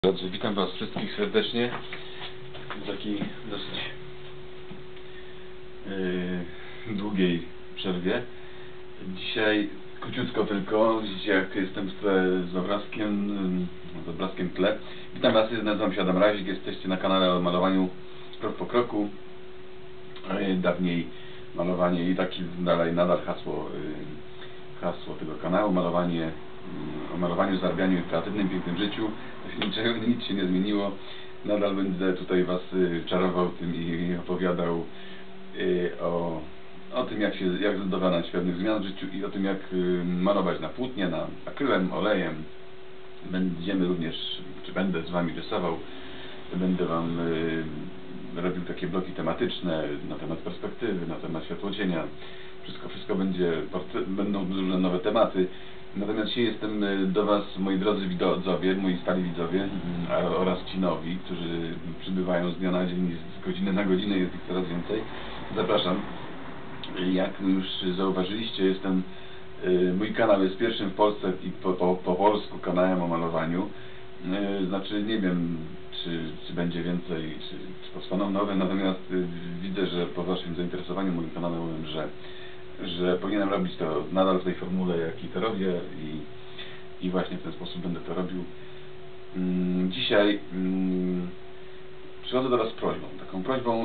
Drodzy, witam Was wszystkich serdecznie w takiej dosyć długiej przerwie. Dzisiaj króciutko tylko, widzicie jak jestem z obrazkiem w tle. Witam Was, nazywam się Adam Razik, jesteście na kanale o malowaniu krok po kroku. Dawniej malowanie i taki dalej, nadal hasło tego kanału, o malowaniu, zarabianiu i kreatywnym, pięknym życiu. Nic się nie zmieniło. Nadal będę tutaj Was czarował tym i opowiadał o tym, jak dokonać pewnych zmian w życiu i o tym, jak malować na płótnie, akrylem, olejem. Będziemy również, czy będę z Wami rysował, będę Wam robił takie bloki tematyczne na temat perspektywy, na temat światłocienia. Wszystko będą różne nowe tematy. Natomiast dzisiaj jestem do Was, moi drodzy widzowie, moi stali widzowie oraz ci nowi, którzy przybywają z dnia na dzień, z godziny na godzinę, jest ich coraz więcej. Zapraszam. Jak już zauważyliście, mój kanał jest pierwszym w Polsce i po polsku kanałem o malowaniu. Znaczy nie wiem, czy będzie więcej, czy powstaną nowe, natomiast widzę, że po Waszym zainteresowaniu moim kanałem, że powinienem robić to nadal w tej formule, jakiej to robię i właśnie w ten sposób będę to robił. Dzisiaj przychodzę do Was z prośbą, taką prośbą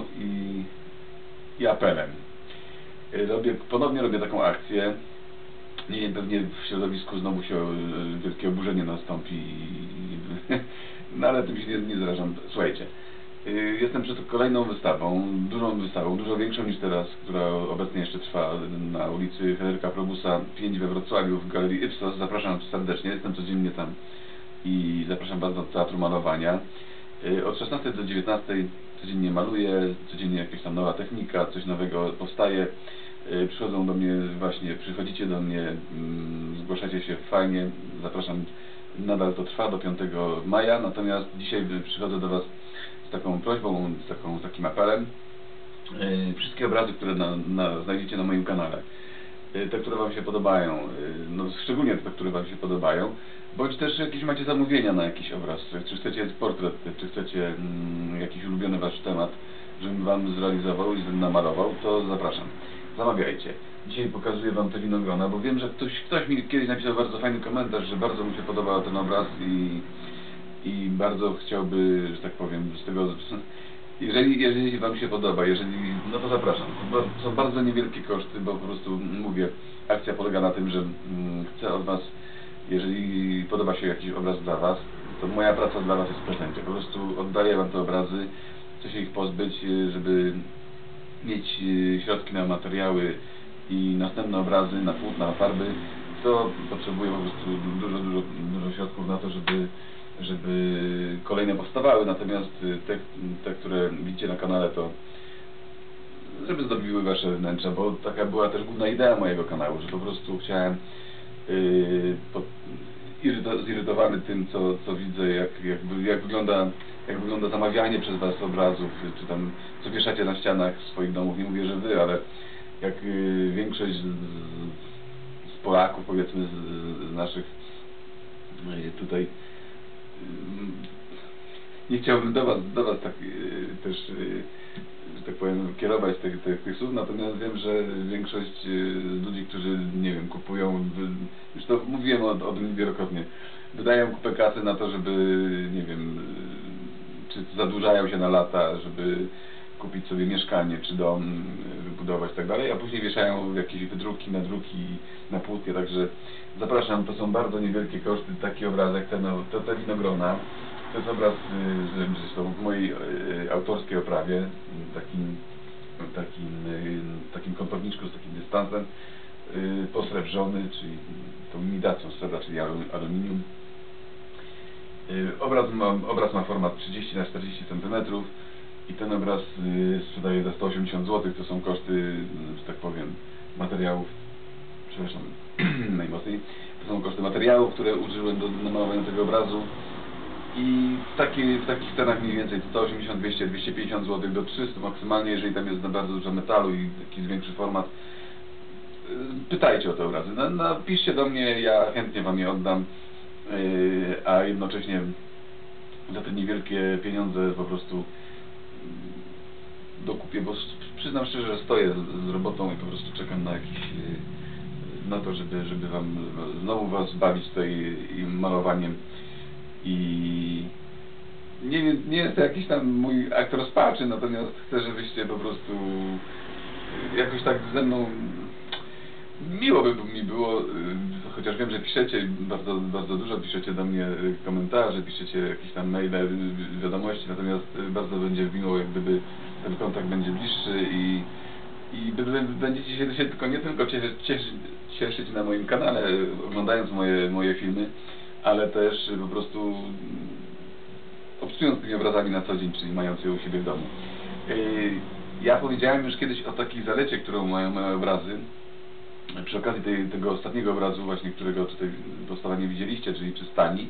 i apelem. Ponownie robię taką akcję. Nie wiem, pewnie w środowisku znowu się wielkie oburzenie nastąpi, no ale tym się nie zrażam. Słuchajcie, jestem przed kolejną wystawą, dużo większą niż teraz, która obecnie jeszcze trwa na ulicy Henryka Probusa 5 we Wrocławiu w Galerii Ipsos. Zapraszam serdecznie, jestem codziennie tam i zapraszam Was do Teatru Malowania. Od 16 do 19 codziennie maluję, codziennie jakaś tam nowa technika, coś nowego powstaje. Przychodzicie do mnie, zgłaszacie się fajnie, zapraszam, nadal to trwa do 5 maja, natomiast dzisiaj przychodzę do Was z taką prośbą, z takim apelem. Wszystkie obrazy, które znajdziecie na moim kanale, te, które Wam się podobają, no szczególnie te, które Wam się podobają, bądź też jakieś macie zamówienia na jakiś obraz, czy chcecie portret, czy chcecie jakiś ulubiony Wasz temat, żebym Wam zrealizował i żebym namalował, to zapraszam. Zamawiajcie. Dzisiaj pokazuję Wam te winogrona, bo wiem, że ktoś mi kiedyś napisał bardzo fajny komentarz, że bardzo mu się podobał ten obraz i bardzo chciałby, że tak powiem, z tego... Jeżeli Wam się podoba, no to zapraszam. Są bardzo niewielkie koszty, bo po prostu mówię, akcja polega na tym, że chcę od Was, jeżeli podoba się jakiś obraz dla Was, to moja praca dla Was jest w prezencie. Po prostu oddaję Wam te obrazy, chcę się ich pozbyć, żeby mieć środki na materiały i następne obrazy, na płótna, na farby, to potrzebuję po prostu dużo środków na to, żeby kolejne powstawały, natomiast te, które widzicie na kanale, to żeby zdobiły Wasze wnętrza, bo taka była też główna idea mojego kanału, że po prostu chciałem zirytowany tym, co widzę, jak wygląda zamawianie przez Was obrazów, czy tam co wieszacie na ścianach swoich domów. Nie mówię, że Wy, ale jak większość z Polaków, powiedzmy z naszych tutaj, nie chciałbym do Was tak też, że tak powiem, kierować tych słów, natomiast wiem, że większość ludzi, którzy, nie wiem, kupują, już to mówiłem o tym wielokrotnie, wydają kupę kasy na to, żeby, nie wiem, czy zadłużają się na lata, żeby kupić sobie mieszkanie, czy dom, wybudować i tak dalej, a później wieszają jakieś wydruki, nadruki na płótnie, także zapraszam, to są bardzo niewielkie koszty, taki obrazek, te winogrona. To jest obraz zresztą w mojej autorskiej oprawie, takim kątowniczku z takim dystansem, posrebrzony, czyli tą imitacją srebra, czyli aluminium. Obraz ma format 30 na 40 cm i ten obraz sprzedaję za 180 zł. To są koszty, że tak powiem, materiałów, przepraszam, najmocniej. To są koszty materiałów, które użyłem do namalowania tego obrazu. I w takich cenach mniej więcej 180, 200, 250 zł do 300 maksymalnie, jeżeli tam jest bardzo dużo metalu i jakiś większy format. Pytajcie o te obrazy. Napiszcie do mnie, ja chętnie Wam je oddam, a jednocześnie za te niewielkie pieniądze po prostu dokupię, bo przyznam szczerze, że stoję z robotą i po prostu czekam na jakiś, na to, żeby wam znowu was bawić tutaj i malowaniem. I nie jest to jakiś tam mój akt rozpaczy, natomiast chcę, żebyście po prostu jakoś tak ze mną, miło by mi było, chociaż wiem, że piszecie, bardzo dużo piszecie do mnie komentarze, piszecie jakieś tam maile, wiadomości, natomiast bardzo będzie miło, jak gdyby ten kontakt będzie bliższy i będziecie się nie tylko cieszyć na moim kanale, oglądając moje filmy, ale też po prostu obcując tymi obrazami na co dzień, czyli mając je u siebie w domu. Ja powiedziałem już kiedyś o takiej zalecie, którą mają moje obrazy, przy okazji tego ostatniego obrazu właśnie, którego tutaj powstawanie widzieliście, czyli Przystani,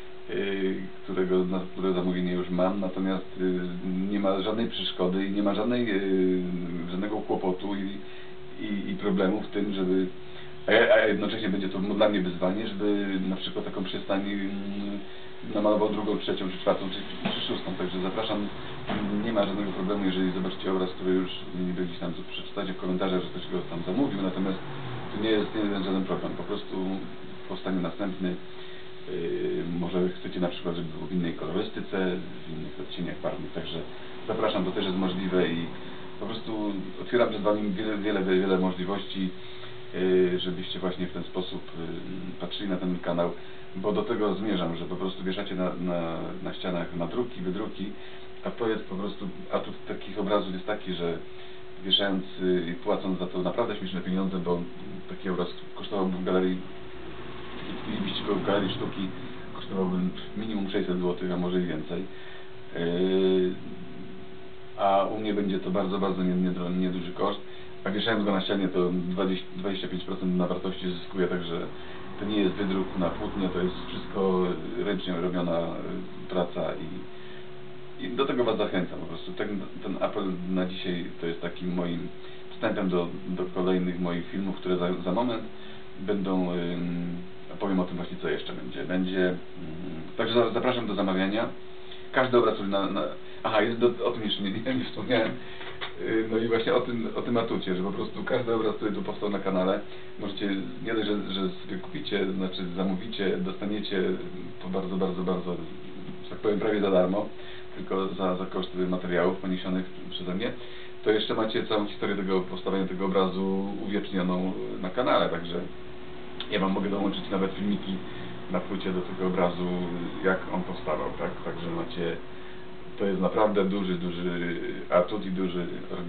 które zamówienie już mam, natomiast nie ma żadnej przeszkody i nie ma żadnego kłopotu i problemu w tym, żeby, a jednocześnie będzie to dla mnie wyzwanie, żeby na przykład taką przystań namalował drugą, trzecią, czy czwartą, czy szóstą, także zapraszam, nie ma żadnego problemu, jeżeli zobaczycie obraz, który już gdzieś tam przeczytacie w komentarzach, że ktoś go tam zamówił, natomiast to nie jest żaden problem, po prostu powstanie następny. Może chcecie na przykład, żeby było w innej kolorystyce, w innych odcieniach barwnych, także zapraszam, to też jest możliwe i po prostu otwieram przed wami wiele możliwości, żebyście właśnie w ten sposób patrzyli na ten kanał, bo do tego zmierzam, że po prostu wieszacie na ścianach nadruki, wydruki, a to jest po prostu, atut takich obrazów jest taki, że wieszając i płacąc za to naprawdę śmieszne pieniądze, bo taki obraz kosztowałby w galerii, w galerii sztuki kosztowałby minimum 600 zł, a może i więcej. A u mnie będzie to bardzo nieduży koszt, a wieszając go na ścianie to 25% na wartości zyskuje, także to nie jest wydruk na płótnie, to jest wszystko ręcznie robiona praca i do tego was zachęcam po prostu. Ten apel na dzisiaj to jest takim moim wstępem do kolejnych moich filmów, które za moment będą, powiem o tym właśnie, co jeszcze będzie. Także zapraszam do zamawiania. Każdy obraz, który aha, o tym jeszcze nie wspomniałem. No i właśnie o tym atucie, że po prostu każdy obraz, który tu powstał na kanale, możecie, nie dość, że sobie kupicie, znaczy zamówicie, dostaniecie to bardzo, że tak powiem, prawie za darmo, tylko za koszty materiałów poniesionych przeze mnie, to jeszcze macie całą historię powstawania tego obrazu uwiecznioną na kanale, także ja wam mogę dołączyć nawet filmiki na płycie do tego obrazu, jak on powstawał, tak? Także macie, to jest naprawdę duży atut i duży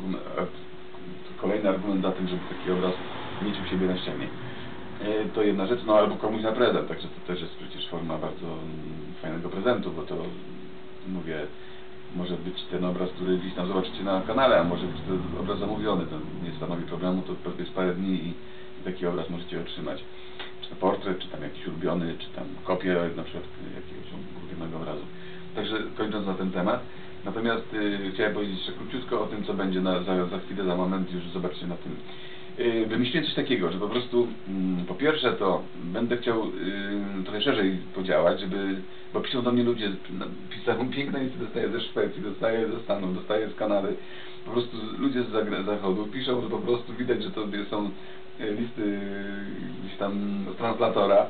kolejny argument za tym, żeby taki obraz mieć u siebie na ścianie. To jedna rzecz, no albo komuś na prezent, także to też jest przecież forma bardzo fajnego prezentu, bo to, mówię, może być ten obraz, który gdzieś tam zobaczycie na kanale, a może być to obraz zamówiony, to nie stanowi problemu, to jest parę dni i taki obraz możecie otrzymać. Czy to portret, czy tam jakiś ulubiony, czy tam kopię na przykład jakiegoś ulubionego obrazu. Także kończąc na ten temat, natomiast chciałem powiedzieć jeszcze króciutko o tym, co będzie za chwilę, za moment, już zobaczcie na tym. Wymyśliłem coś takiego, że po prostu po pierwsze to będę chciał trochę szerzej podziałać, bo piszą do mnie ludzie, pisają piękne listy, dostaję ze Szwecji, dostaję ze Stanów, dostaję z Kanady, po prostu ludzie z zachodu piszą, że po prostu widać, że to są listy gdzieś tam z translatora.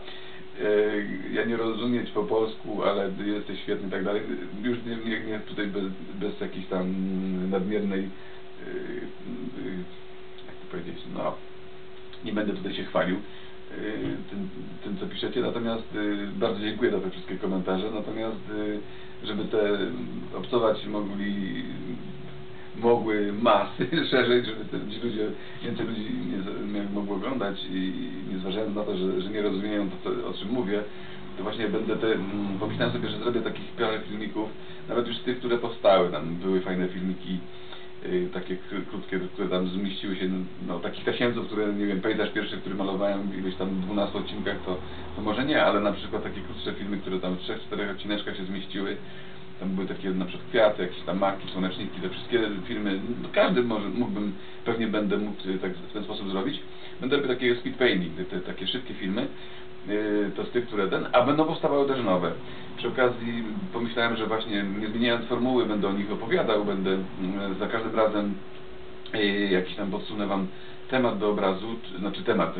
Ja nie rozumieć po polsku, ale jesteś świetny i tak dalej. Już nie tutaj bez jakiejś tam nadmiernej, jak to powiedzieć, no nie będę tutaj się chwalił tym co piszecie, natomiast bardzo dziękuję za te wszystkie komentarze, natomiast żeby te obcować mogły masy szerzej, żeby ci ludzie, więcej ludzi mogło oglądać i nie zważając na to, że nie rozumieją to, o czym mówię, to właśnie będę pomyślałem sobie, że zrobię takich parę filmików, nawet już z tych, które powstały, tam były fajne filmiki, takie krótkie, które tam zmieściły się, no takich tasiemców, które, nie wiem, pejzaż pierwszy, który malowałem w ileś tam 12 odcinkach, to może nie, ale na przykład takie krótsze filmy, które tam w 3-4 odcineczkach się zmieściły, tam były takie na przykład kwiaty, jakieś tam maki, słoneczniki, te wszystkie filmy, no każdy mógłbym, pewnie będę mógł tak w ten sposób zrobić. Będę robił takie speed painting, takie szybkie filmy, to z tych, które a będą powstawały też nowe. Przy okazji pomyślałem, że właśnie nie zmieniając formuły, będę o nich opowiadał, będę za każdym razem jakiś tam podsunę wam temat do obrazu, znaczy temat,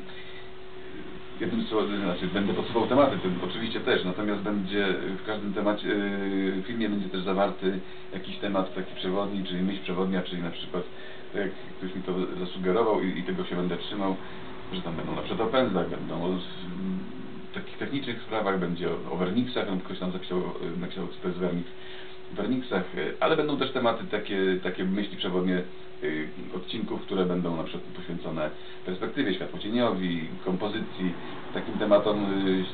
jednym słowem, znaczy będę podsuwał tematy, oczywiście też, natomiast będzie w każdym temacie, filmie będzie też zawarty jakiś temat taki przewodni, czyli myśl przewodnia, czyli na przykład, tak jak ktoś mi to zasugerował i tego się będę trzymał, że tam będą na przykład o pędzlach, będą o takich technicznych sprawach, będzie o werniksach, no ktoś tam napisał co to jest werniks, w werniksach, ale będą też tematy takie myśli przewodnie odcinków, które będą na przykład poświęcone perspektywie, światłocieniowi, kompozycji, takim tematom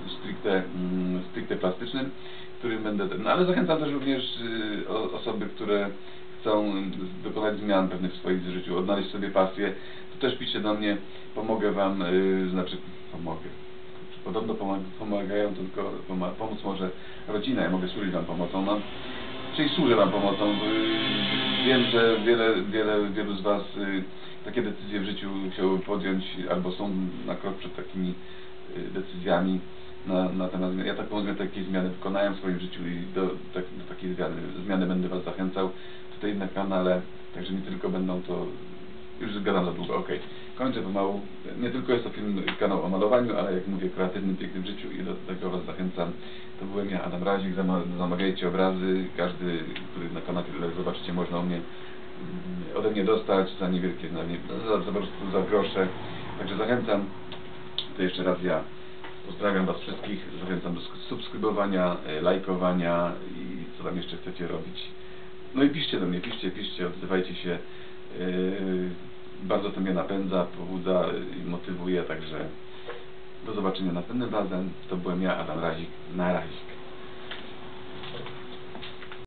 stricte plastycznym, którym będę, no ale zachęcam też również osoby, które chcą dokonać zmian pewnych w swoim życiu, odnaleźć sobie pasję, to też piszcie do mnie, pomogę wam, znaczy pomogę. Podobno pomagają tylko, pomóc może rodzina, ja mogę służyć wam pomocą, no, czyli służę wam pomocą. Wiem, że wielu z was takie decyzje w życiu chciały podjąć, albo są na krok przed takimi decyzjami na temat zmian. Ja takiej zmiany wykonałem w swoim życiu i do takiej zmiany będę was zachęcał tutaj na kanale, także nie tylko będą to, już gadam za długo, okej. Kończę pomału. Nie tylko jest to kanał o malowaniu, ale jak mówię, kreatywnym, pięknym życiu i do tego was zachęcam. To byłem ja, Adam Razik, zamawiajcie obrazy, każdy, który na kanale zobaczycie, można ode mnie dostać za niewielkie, po prostu za grosze. Także zachęcam, to jeszcze raz ja pozdrawiam was wszystkich, zachęcam do subskrybowania, lajkowania i co tam jeszcze chcecie robić. No i piszcie do mnie, piszcie, odzywajcie się. Bardzo to mnie napędza, pobudza i motywuje, także do zobaczenia następnym razem. To byłem ja, Adam Razik. Na razie.